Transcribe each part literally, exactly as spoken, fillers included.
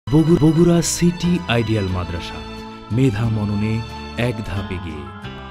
Bogura city ideal মাদ্রাসা, মেধা মননে এক ধাপ এগিয়ে।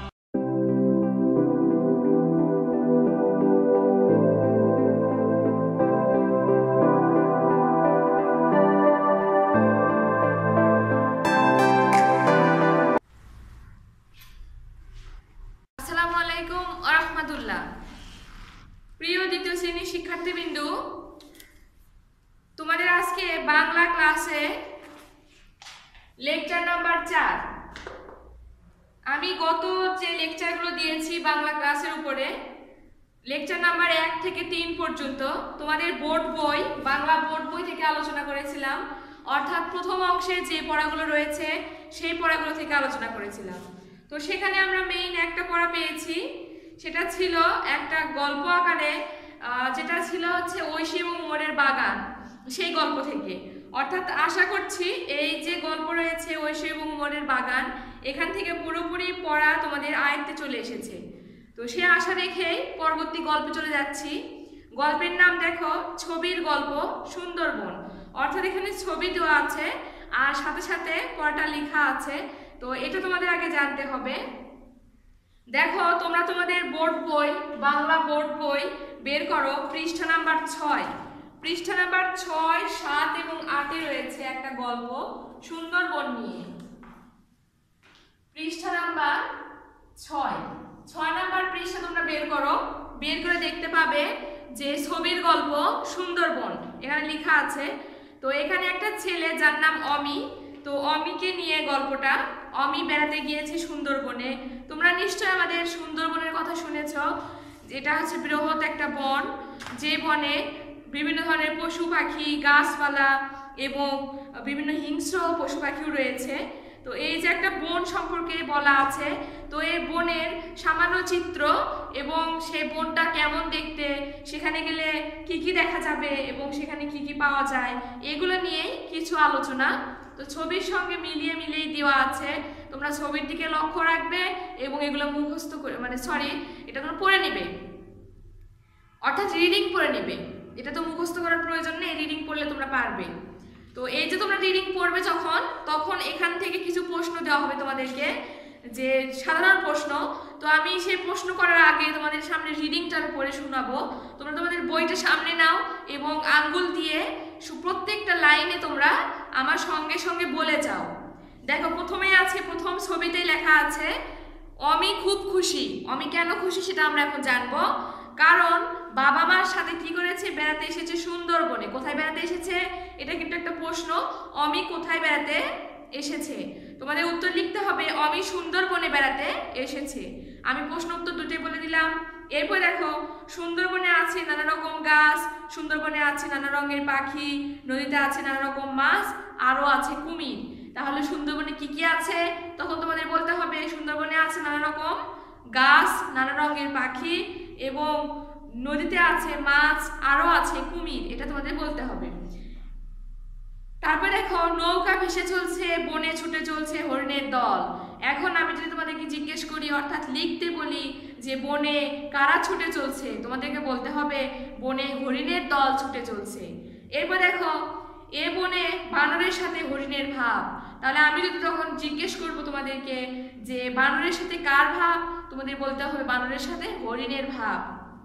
আসসালামু আলাইকুম ওয়া রাহমাতুল্লাহ। প্রিয় দ্বিতীয় শ্রেণীর শিক্ষার্থীবৃন্দ, তোমাদের আজকে বাংলা ক্লাসে লেকচার নাম্বার চার। আমি গত যে লেকচারগুলো দিয়েছি বাংলা ক্লাসের উপরে, লেকচার নাম্বার এক থেকে তিন পর্যন্ত তোমাদের বোর্ড বই, বাংলা বোর্ড বই থেকে আলোচনা করেছিলাম। অর্থাৎ প্রথম অংশে যে পড়াগুলো রয়েছে সেই পড়াগুলো থেকে আলোচনা করেছিলাম। তো সেখানে আমরা মেইন একটা পড়া পেয়েছি, সেটা ছিল একটা গল্প আকারে, যেটা ছিল হচ্ছে ঐশী এবং উমরের বাগান, সেই গল্প থেকে। অর্থাৎ আশা করছি এই যে গল্প রয়েছে ঐশী এবং উমরের বাগান, এখান থেকে পুরোপুরি পড়া তোমাদের আয়ত্তে চলে এসেছে। তো সে আশা রেখেই পরবর্তী গল্পে চলে যাচ্ছি। গল্পের নাম দেখো, ছবির গল্প সুন্দরবন। অর্থাৎ এখানে ছবি দেওয়া আছে আর সাথে সাথে পড়াটা লেখা আছে। তো এটা তোমাদের আগে জানতে হবে। দেখো, তোমরা তোমাদের বোর্ড বই, বাংলা বোর্ড বই বের করো, পৃষ্ঠা নাম্বার ছয়। পৃষ্ঠা নাম্বার ছয়, সাত এবং আটে রয়েছে একটা গল্প সুন্দরবন নিয়ে। পৃষ্ঠা নাম্বার ছয়, ছয় নাম্বার পৃষ্ঠা তোমরা বের করো। বের করে দেখতে পাবে যে ছবির গল্প সুন্দরবন এখানে লেখা আছে। তো এখানে একটা ছেলে যার নাম অমি, তো অমিকে নিয়ে গল্পটা। অমি বেড়াতে গিয়েছে সুন্দরবনে। তোমরা নিশ্চয় আমাদের সুন্দরবনের কথা শুনেছ, যেটা হচ্ছে বৃহৎ একটা বন, যে বনে বিভিন্ন ধরনের পশু পাখি, গাছপালা এবং বিভিন্ন হিংস্র পশু পাখিও রয়েছে। তো এই যে একটা বন সম্পর্কে বলা আছে, তো এই বনের সামান্য চিত্র এবং সেই বনটা কেমন দেখতে, সেখানে গেলে কি কি দেখা যাবে এবং সেখানে কি কি পাওয়া যায়, এগুলো নিয়েই কিছু আলোচনা। তো ছবির সঙ্গে মিলিয়ে মিলিয়ে দেওয়া আছে, তোমরা ছবির দিকে লক্ষ্য রাখবে এবং এগুলো মুখস্থ করে, মানে সরি এটা তোমরা পড়ে নেবে, অর্থাৎ রিডিং পড়ে নেবে। এটা তো মুখস্থ করার প্রয়োজন নেই, রিডিং পড়লে তোমরা পারবে। তো এই যে তোমরা রিডিং পড়বে যখন, তখন এখান থেকে কিছু প্রশ্ন দেওয়া হবে তোমাদেরকে, যে সাধারণ প্রশ্ন। তো আমি সেই প্রশ্ন করার আগে তোমাদের সামনে রিডিংটা পড়ে শোনাবো। তোমরা তোমাদের বইটা সামনে নাও এবং আঙ্গুল দিয়ে প্রত্যেকটা লাইনে তোমরা আমার সঙ্গে সঙ্গে বলে যাও। দেখো, প্রথমেই আছে, প্রথম ছবিতেই লেখা আছে অমি খুব খুশি। অমি কেন খুশি সেটা আমরা এখন জানবো। কারণ বাবা মার সাথে কি করেছে, বেড়াতে এসেছে সুন্দরবনে। কোথায় বেড়াতে এসেছে এটা কিন্তু একটা প্রশ্ন। অমি কোথায় বেড়াতে এসেছে, তোমাদের উত্তর লিখতে হবে অমি সুন্দরবনে বেড়াতে এসেছে। আমি প্রশ্ন উত্তর দুটোই বলে দিলাম। এরপর দেখো, সুন্দরবনে আছে নানা রকম গাছ, সুন্দরবনে আছে নানা রঙের পাখি, নদীতে আছে নানা রকম মাছ, আরও আছে কুমির। তাহলে সুন্দরবনে কি কি আছে, তখন তোমাদের বলতে হবে সুন্দরবনে আছে নানা রকম গাছ, নানা রঙের পাখি এবং নদীতে আছে মাছ, আরও আছে কুমির, এটা তোমাদের বলতে হবে। তারপরে দেখো, নৌকা ভেসে চলছে, বনে ছুটে চলছে হরিণের দল। এখন আমি যদি তোমাদেরকে জিজ্ঞেস করি, অর্থাৎ লিখতে বলি যে বনে কারা ছুটে চলছে, তোমাদেরকে বলতে হবে বনে হরিণের দল ছুটে চলছে। এরপর দেখো, এ বনে বানরের সাথে হরিণের ভাব। তাহলে আমি যদি তখন জিজ্ঞেস করবো তোমাদেরকে যে বানরের সাথে কার ভাব, তোমাদের বলতে হবে বানরের সাথে হরিণের ভাব।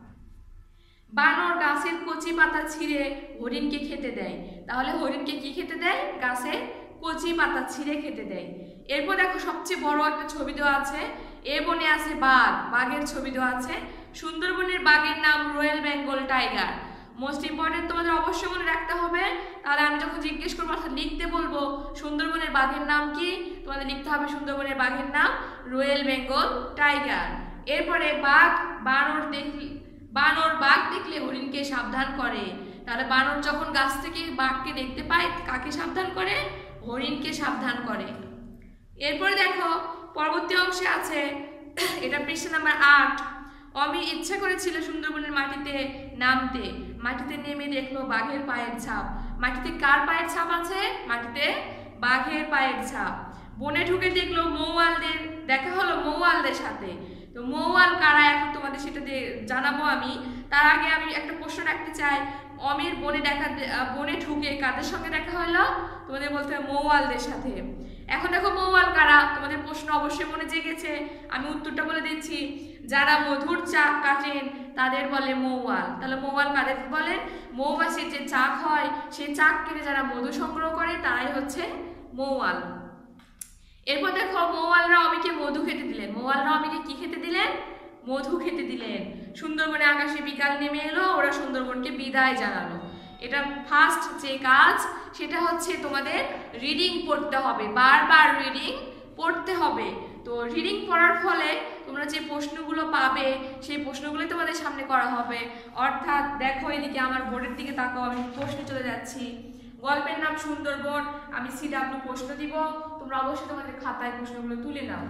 বানর গাছের কচি পাতা ছিঁড়ে হরিণকে খেতে দেয়। তাহলে হরিণকে কি খেতে দেয়, গাছের কচি পাতা ছিঁড়ে খেতে দেয়। এরপর দেখো, সবচেয়ে বড় একটা ছবি দেওয়া আছে, এ বনে আছে বাঘ, বাঘের ছবি দেওয়া আছে। সুন্দরবনের বাঘের নাম royal Bengal tiger. Most important, তোমাদের অবশ্যই মনে রাখতে হবে। তাহলে আমি যখন জিজ্ঞেস করবো, অর্থাৎ লিখতে বলবো সুন্দরবনের বাঘের নাম কি, তোমাদের লিখতে হবে সুন্দরবনের বাঘের নাম রয়্যাল বেঙ্গল টাইগার। এরপরে বাঘ, বানর দেখলে বানর বাঘ দেখলে হরিণকে সাবধান করে। তাহলে বানর যখন গাছ থেকে বাঘকে দেখতে পায়, কাকে সাবধান করে, হরিণকে সাবধান করে। এরপরে দেখো, পরবর্তী অংশে আছে, এটা পৃষ্ঠা নাম্বার আট। অমি ইচ্ছা করেছিল সুন্দরবনের মাটিতে নামতে, মাটিতে নেমে দেখলো বাঘের পায়ের ছাপ। মাটিতে কার পায়ের ছাপ আছে, মাটিতে বাঘের পায়ের ছাপ। বনে ঢুকে দেখলো মৌয়ালদের, দেখা হলো মৌয়ালদের সাথে। তো মৌয়াল কারা এখন তোমাদের সেটা জানাবো আমি। তার আগে আমি একটা প্রশ্ন রাখতে চাই, অমির বনে দেখা বনে ঢুকে কাদের সঙ্গে দেখা হলো? তোমাদের বলতে হবে মৌয়ালদের সাথে। এখন দেখো মৌয়াল কারা? তোমাদের প্রশ্ন অবশ্যই মনে জেগেছে, আমি উত্তরটা বলে দিচ্ছি। যারা মধুর চাক কাটেন তাদের বলে মৌয়াল। তাহলে মৌয়াল কাদের বলে? মৌমাছির যে চাক হয় সেই চাক কেটে যারা মধু সংগ্রহ করে তারাই হচ্ছে মৌয়াল। এরপর দেখো মৌয়ালরা অমিকে মধু খেতে দিলেন। মৌয়ালরা অমিকে কি খেতে দিলেন? মধু খেতে দিলেন। সুন্দরবনে আকাশে বিকাল নেমে এলো, ওরা সুন্দরবনকে বিদায় জানালো। এটা ফার্স্ট যে কাজ সেটা হচ্ছে তোমাদের রিডিং পড়তে হবে, বারবার রিডিং পড়তে হবে। তো রিডিং পড়ার ফলে তোমরা যে প্রশ্নগুলো পাবে সেই প্রশ্নগুলোই তোমাদের সামনে করা হবে। অর্থাৎ দেখো এদিকে আমার বোর্ডের দিকে তাকাও, আমি প্রশ্নে চলে যাচ্ছি। গল্পের নাম সুন্দরবন, আমি সি ডাব্লিউ প্রশ্ন দিব, তোমরা অবশ্যই তোমাদের খাতায় প্রশ্নগুলো তুলে নাও।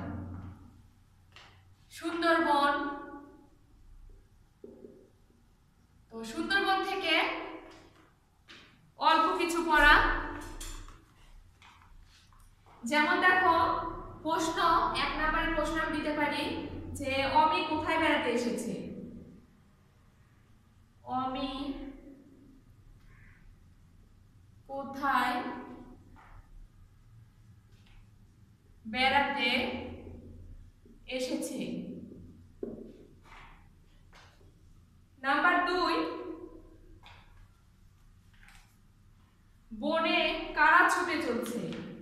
সুন্দরবন, তো সুন্দরবন থেকে অল্প কিছু পড়া। যেমন দেখো প্রশ্ন এক নম্বরের প্রশ্ন আমি দিতে পারি যে অমি কোথায় বেড়াতে এসেছে? অমি কোথায় বেড়াতে এসেছে? নাম্বার দুই, বনে কারা ছুটে চলছে?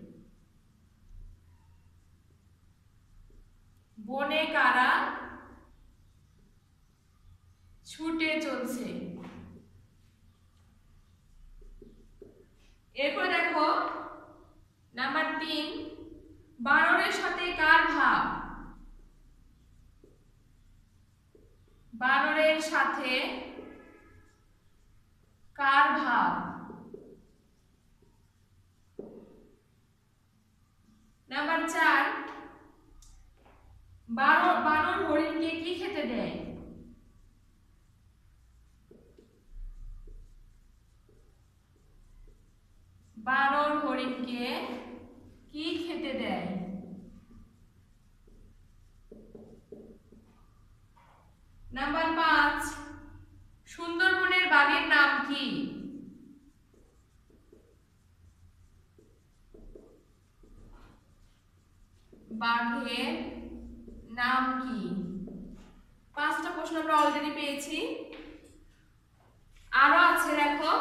বনে কারা ছুটে চলছে? এরপর দেখো নাম্বার তিন, বানরের সাথে কার ভাব? বানরের সাথে কার ভাব? নাম্বার চার, বানর বানর হরিণকে কি খেতে দেয়? বানর হরিণকে কি খেতে দেয়? নাম্বার পাঁচ, সুন্দরবনের বাঘের নাম কি? বাঘের নাম কি? পাঁচটা প্রশ্ন আমরা অলরেডি পেয়েছি। আরো আছে দেখো,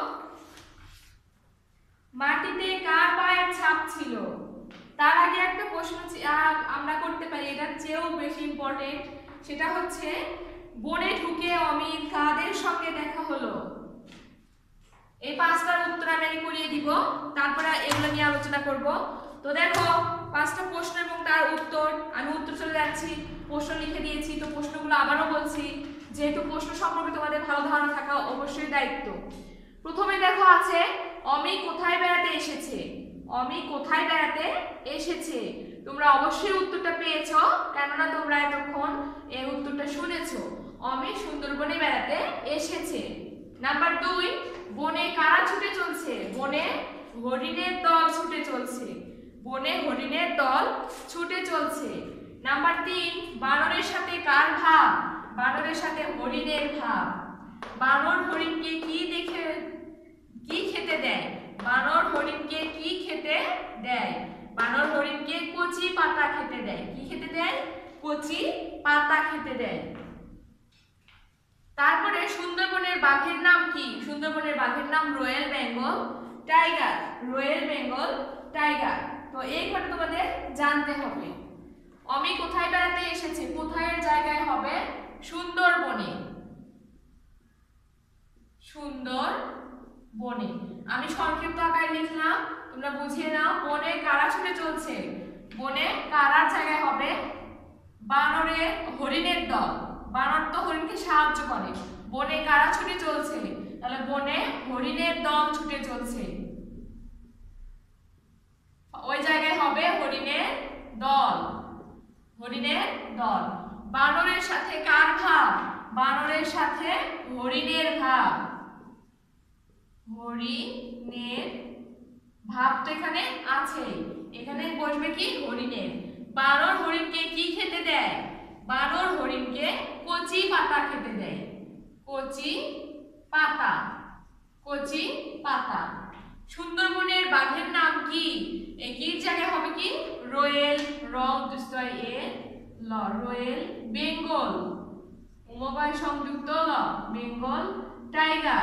মাটিতে কার পায়ের ছাপ ছিল? তার আগে একটা প্রশ্ন আমরা করতে পারি, এটার চেয়েও বেশি ইম্পর্টেন্ট, সেটা হচ্ছে বনে ঢুকে অমির কাদের সঙ্গে দেখা হলো? এই পাঁচটার উত্তর আমি করিয়ে দিব, তারপরে এগুলো নিয়ে আলোচনা করব। তো দেখো পাঁচটা প্রশ্ন এবং তার উত্তর, আমি উত্তর চলে যাচ্ছি, প্রশ্ন লিখে দিয়েছি। তো প্রশ্নগুলো আবারও বলছি, যেহেতু প্রশ্ন সম্পর্কে তোমাদের ভালো ধারণা থাকা অবশ্যই দায়িত্ব। প্রথমে দেখো আছে অমি কোথায় বেড়াতে এসেছে? অমি কোথায় বেড়াতে এসেছে? তোমরা অবশ্যই উত্তরটা পেয়েছো, কেননা তোমরা এতক্ষণ এই উত্তরটা শুনেছো। অমি সুন্দরবনে বেড়াতে এসেছে। নাম্বার দুই, বনে কারা ছুটে চলছে? বনে হরিণের দল ছুটে চলছে। বনে হরিণের দল ছুটে চলছে। নাম্বার তিন, বানরের সাথে কার ভাব? বানরের সাথে হরিণের ভাব। বানর হরিণকে কি দেখে কি খেতে দেয়? বানর হরিণকে কি খেতে দেয়? বানর হরিণকে কচি পাতা খেতে দেয়। কি খেতে দেয়? কচি পাতা খেতে দেয়। তারপরে সুন্দরবনের বাঘের নাম কি? সুন্দরবনের বাঘের নাম royal Bengal tiger. Royal Bengal tiger. তো এই ঘটনা তোমাদের জানতে হবে। অমি কোথায় বেড়াতে এসেছে? কোথায় জায়গায় হবে? সুন্দরবনে। সুন্দরবনে। আমি সংক্ষিপ্ত আকারে লিখলাম, তোমরা বুঝিয়ে নাও। বনে কারা ছুটে চলছে? বনে কারার জায়গায় হবে বানরের হরিণের দল। বানর তো হরিণকে সাহায্য করে। বনে কারা ছুটে চলছে? তাহলে বনে হরিণের দল ছুটে চলছে, ওই জায়গায় হবে হরিণের দল। হরিণের দল। বানরের সাথে কার ভাব? বানরের সাথে হরিণের ভাব। হরিণের ভাব তো এখানে আছে, এখানে বসবে কি? হরিণের। বানর হরিণকে কি খেতে দেয়? বানর হরিণকে কচি পাতা খেতে দেয়। কচি পাতা। কচি পাতা। সুন্দরবনের বাঘের নাম কি? এই কির জায়গায় হবে কি রয়েল, র দুস্তয় এ ল, রয়েল বেঙ্গল, উমবায় সংযুক্ত ল, বেঙ্গল টাইগার।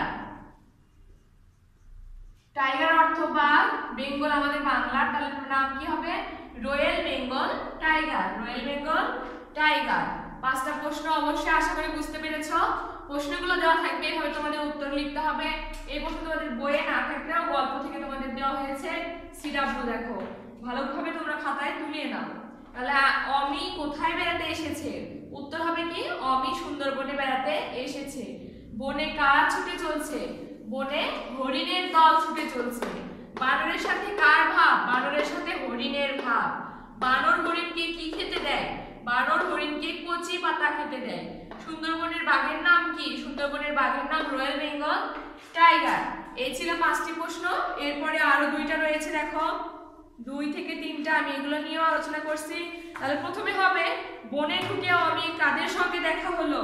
টাইগার অর্থ বাঘ, বেঙ্গল আমাদের বাংলার, তাহলে নাম কি হবে royal Bengal tiger, royal Bengal tiger. পাঁচটা প্রশ্ন অবশ্যই আশা করি বুঝতে পেরেছো। প্রশ্নগুলো দেওয়া থাকবে, এভাবে তোমাদের উত্তর লিখতে হবে। এই প্রশ্ন তোমাদের বইয়ে না থাকলেও গল্প থেকে তোমাদের দেওয়া হয়েছে। সিডাব্লিউ দেখো ভালোভাবে তোমরা খাতায় তুলে নাও। তাহলে অমি কোথায় বেড়াতে এসেছে? উত্তর হবে কি অমি সুন্দরবনে বেড়াতে এসেছে। বনে কারা ছুটে চলছে? বনে হরিণের দল ছুটে চলছে। বানরের সাথে কার ভাব? বানরের সাথে হরিণের ভাব। বানর হরিণকে কি খেতে দেয়? বানর হরিণকে কচি পাতা খেতে দেয়। সুন্দরবনের বাঘের নাম কি? সুন্দরবনের বাঘের নাম রয়্যাল বেঙ্গল টাইগার। এই ছিল পাঁচটি প্রশ্ন। এরপরে আরো দুইটা রয়েছে, দেখো দুই থেকে তিনটা আমি এগুলো নিয়েও আলোচনা করছি। তাহলে প্রথমে হবে বনে ঢুকে অমি কাদের সঙ্গে দেখা হলো?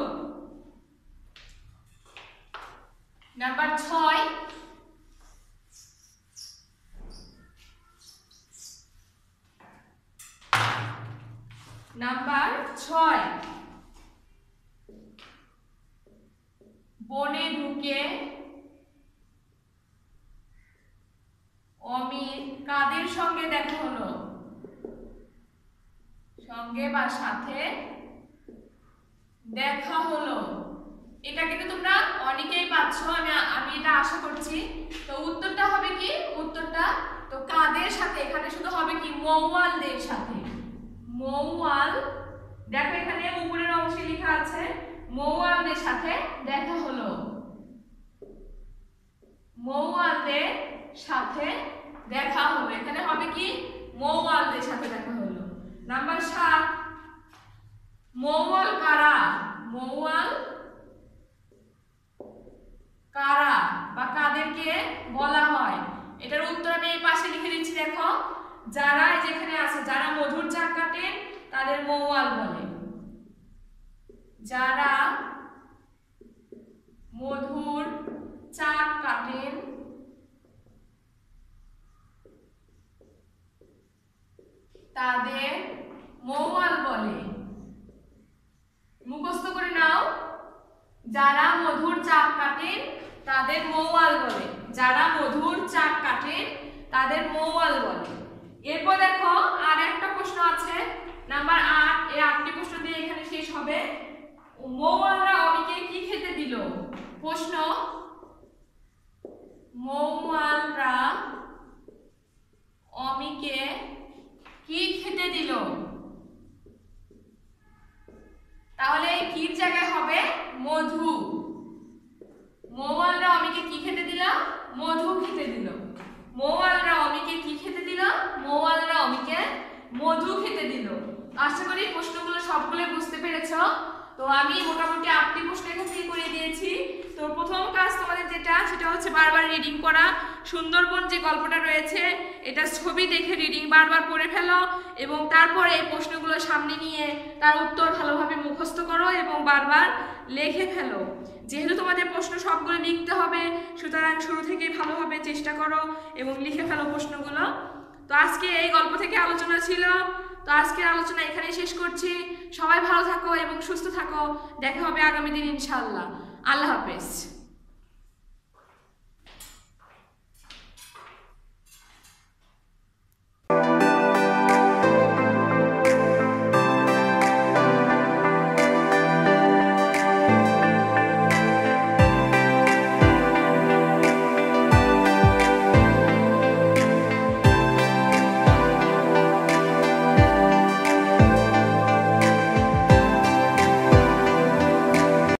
নাম্বার ছয়, নাম্বার ছয় বনে ঢুকে অমির কাদের সঙ্গে দেখা হলো? সঙ্গে বা সাথে দেখা হলো। এটা কিন্তু তোমরা অনেকেই পাচ্ছ, আমি আমি এটা আশা করছি। তো উত্তরটা হবে কি? উত্তরটা তো কাদের সাথে, এখানে শুধু হবে কি মৌয়ালদের সাথে। মৌয়াল, দেখো এখানে উপরের অংশে লেখা আছে মৌয়ালদের সাথে দেখা হলো। মৌয়ালদের সাথে দেখা হলো, এখানে হবে কি মৌয়ালদের সাথে দেখা হলো। নাম্বার সাত, মৌয়াল কারা? মৌয়াল কারা বা কাদেরকে বলা হয়? এটার উত্তর আমি এই পাশে লিখে দিচ্ছি, দেখো যারা যেখানে আছে, যারা মধুর চাক কাটেন তাদের মৌয়াল বলে। যারা মধুর চাক কাটেন তাদের মৌয়াল বলে। মুখস্থ করে নাও, যারা মধুর চাক কাটেন তাদের মৌয়াল বলে। যারা মধুর চাক কাটেন তাদের মৌয়াল বলে। এরপর দেখো আর একটা প্রশ্ন আছে, নাম্বার আট। এই আটটি প্রশ্ন দিয়ে এখানে শেষ হবে। মৌয়ালরা অমিকে কি খেতে দিল? প্রশ্ন, মৌয়ালরা অমিকে কি খেতে দিল? তাহলে এই কির জায়গায় হবে মধু। মৌয়ালরা অমিকে কি খেতে দিল? মধু খেতে দিল। মৌয়ালরা অমিকে কি খেতে দিল? মৌয়ালরা অমিকে মধু খেতে দিল। আশা করি প্রশ্নগুলো সবগুলো বুঝতে পেরেছো। তো আমি মোটামুটি আটটি প্রশ্ন এখান থেকে করে দিয়েছি। তো প্রথম কাজ তোমাদের যেটা, সেটা হচ্ছে বারবার রিডিং করা। সুন্দরবন যে গল্পটা রয়েছে এটা ছবি দেখে রিডিং বারবার পড়ে ফেলো এবং তারপরে এই প্রশ্নগুলো সামনে নিয়ে তার উত্তর ভালোভাবে মুখস্থ করো এবং বারবার লিখে ফেলো। যেহেতু তোমাদের প্রশ্ন সবগুলো লিখতে হবে, সুতরাং শুরু থেকে ভালোভাবে চেষ্টা করো এবং লিখে ফেলো প্রশ্নগুলো। তো আজকে এই গল্প থেকে আলোচনা ছিল। তো আজকের আলোচনা এখানেই শেষ করছি। সবাই ভালো থাকো এবং সুস্থ থাকো। দেখা হবে আগামী দিন ইনশাআল্লাহ। আল্লাহ হাফেজ।